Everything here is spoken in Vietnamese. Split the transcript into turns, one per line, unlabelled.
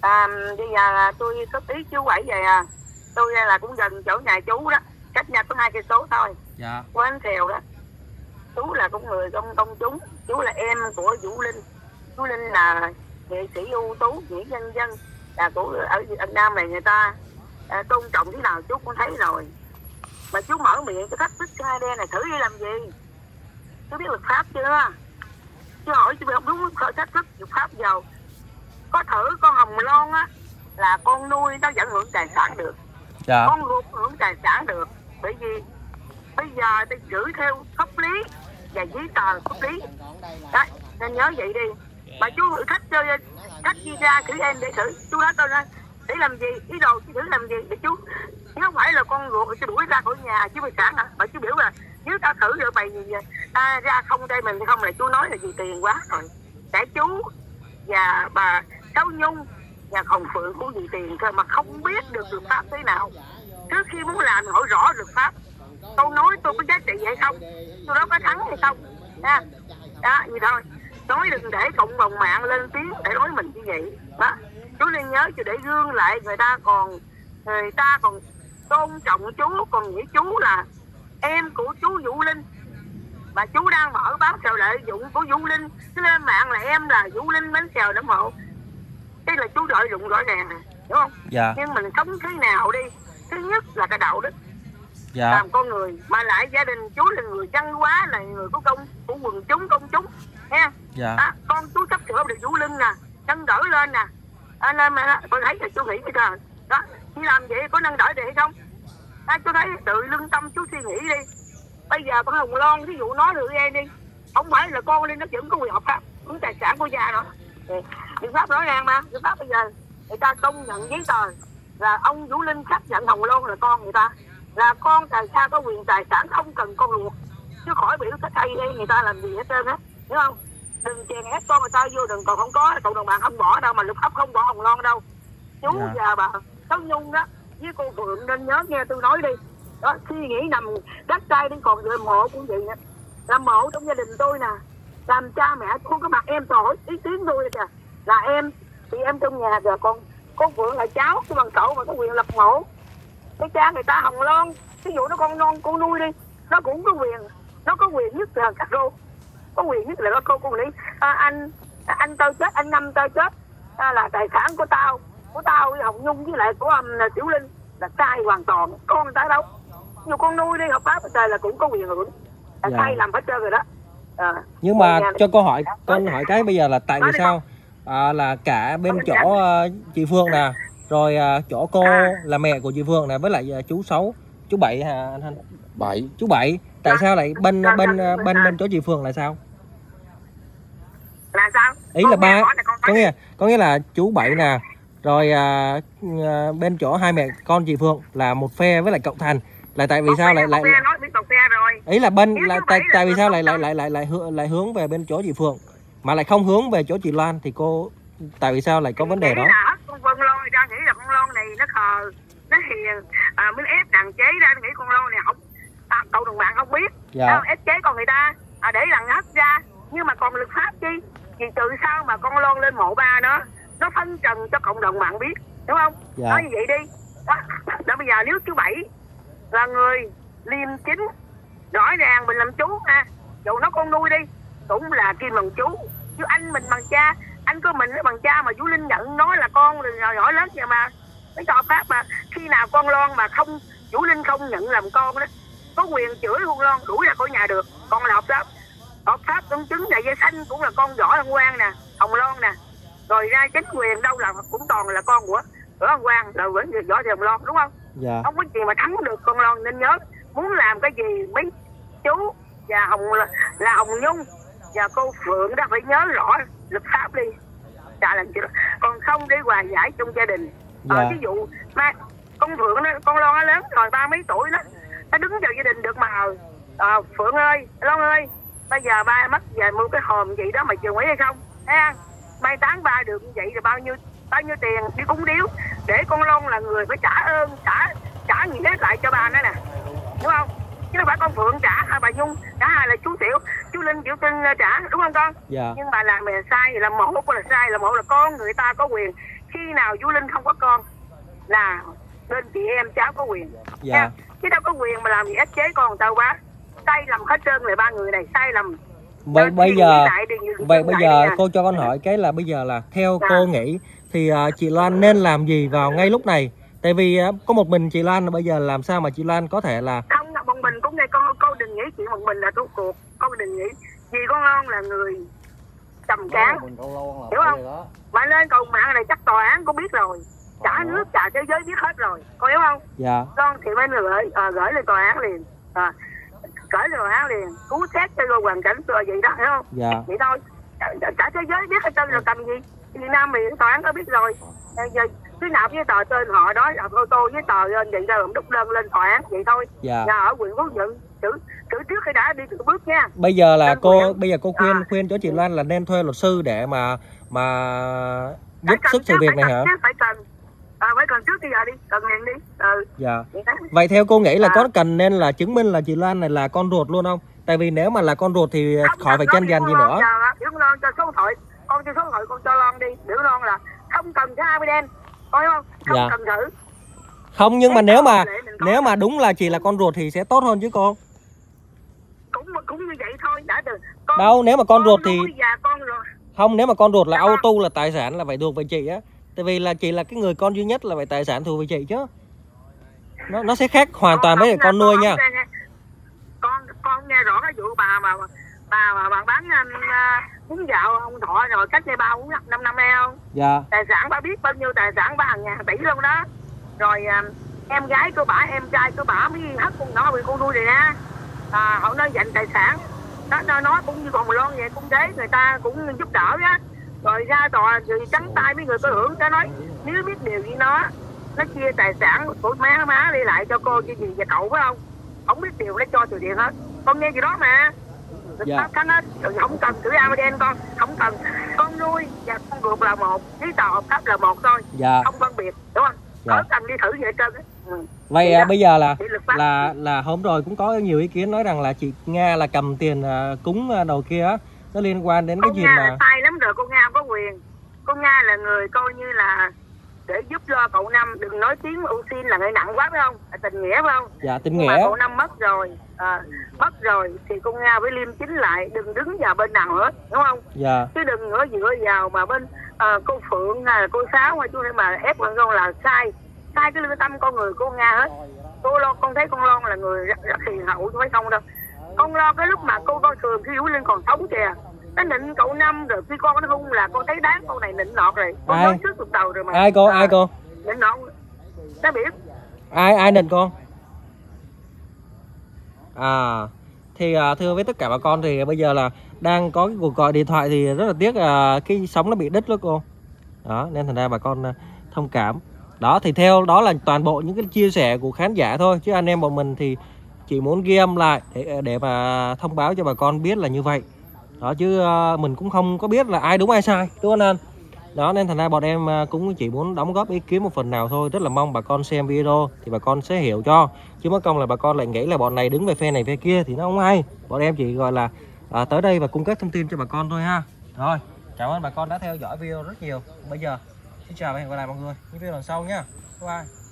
Bây giờ là tôi có tí chú Bảy về à. Tôi là cũng gần chỗ nhà chú đó, cách nhà có 2 cây số thôi.
Dạ.
Quán Thèo đó. Chú là cũng người công chúng, chú là em của Vũ Linh. Vũ Linh là nghệ sĩ ưu tú, nghĩa nhân dân, là của ở Việt Nam này người ta tôn trọng thế nào chú cũng thấy rồi. Mà chú mở miệng cho thách thức hai đen này thử đi làm gì? Chú biết luật pháp chưa? Chú hỏi chú không đúng khởi thách thức luật pháp giàu. Có thử con Hồng Loan á là con nuôi nó vẫn hưởng tài sản được.
Dạ.
Con ruột hưởng tài sản được. Bởi vì bây giờ tôi giữ theo pháp lý và giấy tờ pháp lý. Đấy, nên nhớ vậy đi. Mà chú thử thách cho cách đi ra thử em để thử. Chú nói tôi nói để làm gì? Ý đồ chú thử làm gì để chú? Chứ không phải là con ruột thì chú đuổi ra khỏi nhà chứ phải sản hả? Mà chú biểu là nếu ta thử được mày gì ta ra không đây mình không là chú nói là vì tiền quá rồi. Để chú và bà Sáu Nhung và Hồng Phượng cũng vì tiền thôi mà không biết được luật pháp thế nào. Trước khi muốn làm hỏi rõ luật pháp. Tôi nói tôi có giá trị hay không? Tôi đó có thắng hay không? Nha. Đó, vậy thôi. Nói đừng để cộng đồng mạng lên tiếng để nói mình như vậy. Đó. Chú nên nhớ cho để gương lại người ta còn tôn trọng chú, còn nghĩ chú là em của chú Vũ Linh. Mà chú đang mở báo xèo lợi dụng của Vũ Linh. Chứ lên mạng là em là Vũ Linh bánh xèo ủng hộ. Thế là chú lợi dụng rõ ràng nè, đúng không?
Dạ.
Nhưng mình sống thế nào đi? Thứ nhất là cái đạo đức.
Dạ.
Làm con người, mà lại gia đình chú là người văn hóa, là người có công của quần chúng công chúng, nha.
Dạ.
À, con chú sắp sửa được Vũ Linh nè, nâng đỡ lên nè. Nên mà tôi thấy là chú nghĩ bây giờ đó, đi làm vậy có nâng đỡ được hay không? Chú thấy tự lương tâm chú suy nghĩ đi. Bây giờ con Hồng Loan ví dụ nói được em đi, không phải là con lên nó vẫn có quyền hợp pháp, cũng tài sản của gia nữa. Biện pháp rõ ràng mà, biện pháp bây giờ người ta công nhận giấy tờ là ông Vũ Linh xác nhận Hồng Loan là con người ta, là con tại sao có quyền tài sản không cần con ruột, chứ khỏi biểu cái thay đây người ta làm gì hết trơn á, hiểu không? Đừng chèn ép con người ta vô, đừng còn không có cộng đồng bạn không bỏ đâu, mà luật pháp không bỏ Hồng Loan đâu. Chú và bà Sáu Nhung đó với cô Phượng nên nhớ nghe tôi nói đi. Đó, suy nghĩ nằm đắt tay đến còn làm mộ cũng vậy nè, làm mộ trong gia đình tôi nè, làm cha mẹ không có mặt em tội ý kiến tôi kìa, là em thì em trong nhà rồi, còn con Phượng là cháu của bằng cậu mà có quyền lập mộ. Cái cha người ta Hồng Loan ví dụ nó con non con nuôi đi, nó cũng có quyền, nó có quyền nhất là các cô có quyền nhất là cô lý anh tao chết, anh Năm tao chết là tài sản của tao với Hồng Nhung với lại của Tiểu Linh là sai hoàn toàn, con người ta đâu. Nhiều con nuôi đi hợp pháp trời là cũng có quyền hưởng, là sai làm hết trơn rồi đó.
Nhưng mà cho con hỏi cái bây giờ là tại vì sao là cả bên chỗ chị Phương nè, rồi chỗ cô là mẹ của chị Phương nè, với lại chú Sáu, chú Bảy hả anh? Chú Bảy, tại sao lại bên chỗ chị Phương là sao?
Là sao?
Ý là ba, có nghĩa là chú Bảy nè, rồi bên chỗ hai mẹ con chị Phương là một phe với lại cậu Thành, là tại vì sao lại ý là bên là tại vì sao lại hướng về bên chỗ chị Phương mà lại không hướng về chỗ chị Loan, thì cô tại vì sao lại có vấn đề đó?
Con Loan ra nghĩ là con Loan này nó khờ, nó hiền, mới ép đàn chế ra, nghĩ con Loan này không, cộng đồng mạng không biết, ép chế con người ta để đàn hết ra. Nhưng mà còn luật pháp chi, thì từ sau mà con Loan lên mộ ba nó phân trần cho cộng đồng mạng biết, đúng không? Nói như vậy đi. Đó bây giờ nếu chú Bảy là người liêm chính, rõ ràng mình làm chú dù nó con nuôi đi cũng là kim bằng chú, chứ anh mình bằng cha, anh của mình bằng cha mà Vũ Linh nhận nói là con rồi nhỏ lớn vậy mà mới cho pháp. Mà khi nào con Loan mà không, Vũ Linh không nhận làm con đó, có quyền chửi con Loan đuổi ra khỏi nhà được. Còn là hợp pháp công chứng là dây xanh cũng là con Võ Đăng Quang nè, Hồng Loan nè, rồi ra chính quyền đâu là cũng toàn là con của Võ Đăng Quang, rồi vẫn Võ Thị Hồng Loan, đúng không? Không có gì mà thắng được con Loan. Nên nhớ muốn làm cái gì mấy chú và Hồng Nhung và cô Phượng đó phải nhớ rõ luật pháp đi, làm chuyện đó. Còn không để hòa giải trong gia đình. Ví dụ mà con Phượng đó, con Loan nó lớn rồi 30 tuổi nó đứng vào gia đình được mà. Phượng ơi, Loan ơi, bây giờ ba mất về mua cái hòm gì đó mày chịu nghĩ hay không? Thấy không? Mai táng ba được như vậy là bao nhiêu tiền đi cúng điếu, để con Loan là người phải trả ơn, trả nghĩa lại cho ba nó nè, đúng không? chứ đâu phải con Phượng trả hay bà Nhung, cả hai là chú Tiểu, chú Linh, Tiểu Trinh trả, đúng không con?
Dạ.
Nhưng mà làm là sai, làm mẫu là sai, là mẫu là con người ta có quyền. Khi nào Vũ Linh không có con là bên chị em cháu có quyền.
Dạ.
Nha. Chứ đâu có quyền mà làm gì ép chế con tao quá. Sai lầm hết trơn lại ba người này, sai lầm.
Vậy bây giờ cô cho con hỏi cái là bây giờ là theo cô nghĩ thì chị Loan nên làm gì vào ngay lúc này? Tại vì có một mình chị Loan, bây giờ làm sao mà chị Loan có thể là
không, một mình cũng nghe con đừng nghĩ chuyện một mình là tốt cuộc, con đừng nghĩ vì con Loan là người trầm cán, hiểu không? Mà lên cầu mạng này chắc tòa án cũng biết rồi, cả nước cả thế giới biết hết rồi, con hiểu không?
Dạ.
Con thì mới gửi lên tòa án liền, gửi lên tòa án liền, cứu xét cho vô hoàn cảnh rồi vậy đó, hiểu không?
Dạ.
Vậy thôi, cả thế giới biết hết trơn rồi cầm gì? Việt Nam thì tòa án có biết rồi. Giờ cứ nộp với tờ tên họ đó, ô tô với tờ lên vậy ra đúc đơn lên tòa án vậy thôi.
Dạ.
Nhà ở huyện Phú Nhuận xử trước khi đã đi từ bước nha.
Bây giờ là cô khuyên cho chị Loan là nên thuê luật sư để mà giúp sức sự việc này hả?
Phải cần trước bây giờ đi, cần liền đi.
Dạ. Vậy theo cô nghĩ là có cần nên là chứng minh là chị Loan này là con ruột luôn không? Tại vì nếu mà là con ruột thì khỏi phải tranh giành gì nữa.
Biểu Loan cho số điện thoại, con cho số điện thoại con cho Loan đi. Biểu Loan là không cần cái evidence, coi không? Không cần thử.
Không, nhưng mà nếu mà đúng là chị là con ruột thì sẽ tốt hơn chứ cô.
Cũng như vậy thôi, đã từ
đâu nếu mà con ruột thì
con
không, nếu mà con ruột là auto là tài sản là phải thuộc về chị á. Tại vì là chị là cái người con duy nhất là phải tài sản thuộc về chị chứ. Nó sẽ khác hoàn toàn với con nuôi nha.
Con nghe rõ cái vụ bà bán bún gạo ông Thọ rồi cách đây 3-4 năm nay không?
Dạ.
Tài sản bà biết bao nhiêu tài sản, bà hàng ngàn tỷ luôn đó. Rồi em gái của bà, em trai của bà mới hất con nhỏ bị con nuôi này nè. Họ nói dành tài sản. Nó nói cũng như còn Loan vậy, cũng thế, người ta cũng giúp đỡ á. Rồi ra tòa thì trắng tay mấy người có hưởng, nó nói nếu biết điều gì nó chia tài sản của má đi lại cho cô cái gì và cậu phải không? Không biết điều nó cho từ tiền hết. Con nghe gì đó mà. Dạ. Không cần thử ADN con, không cần. Con nuôi và con ruột là một, giấy tờ hợp pháp là một thôi.
Dạ.
Không phân biệt, đúng không? Dạ. Không cần đi thử vậy trơn.
Vậy bây giờ là hôm rồi cũng có nhiều ý kiến nói rằng là chị Nga là cầm tiền cúng đầu kia á, nó liên quan đến cái gì
Nga
mà
là sai lắm rồi, cô Nga không có quyền. Cô Nga là người coi như là để giúp cho cậu Năm, đừng nói tiếng ưu xin là người nặng quá phải không? Là tình nghĩa phải không?
Dạ, tình
nghĩa.
Mà
cậu Năm mất rồi thì cô Nga phải liêm chính lại, đừng đứng vào bên nào hết, đúng không?
Dạ.
Chứ đừng dựa vào mà bên cô Phượng hay là cô Sáu hay chú này mà ép con là sai cái lương tâm con người cô Nga hết. Con thấy con Loan là người rất hiền hậu chứ phải không đâu. Con lo cái lúc mà cô coi thường khi Vũ Linh còn sống kìa, nó nịnh cậu Năm rồi khi con nó hung là con thấy đáng con này nịnh nọt rồi. Con nói trước từ đầu rồi mà.
Ai cô?
Nịnh nọt. Nó biết.
Ai nịnh con? Thì thưa với tất cả bà con thì bây giờ là đang có cái cuộc gọi điện thoại thì rất là tiếc cái sóng nó bị đứt đó cô. Đó, nên thành ra bà con thông cảm. Đó thì theo đó là toàn bộ những cái chia sẻ của khán giả thôi, chứ anh em bọn mình thì chỉ muốn ghi âm lại để mà thông báo cho bà con biết là như vậy. Đó chứ mình cũng không có biết là ai đúng ai sai, đúng không anh? Đó nên thành ra bọn em cũng chỉ muốn đóng góp ý kiến một phần nào thôi. Rất là mong bà con xem video thì bà con sẽ hiểu cho, chứ mất công là bà con lại nghĩ là bọn này đứng về phe này phe kia thì nó không hay. Bọn em chỉ gọi là tới đây và cung cấp thông tin cho bà con thôi ha. Rồi, cảm ơn bà con đã theo dõi video rất nhiều. Bây giờ xin chào và hẹn gặp lại mọi người những video lần sau nhé. Bye bye.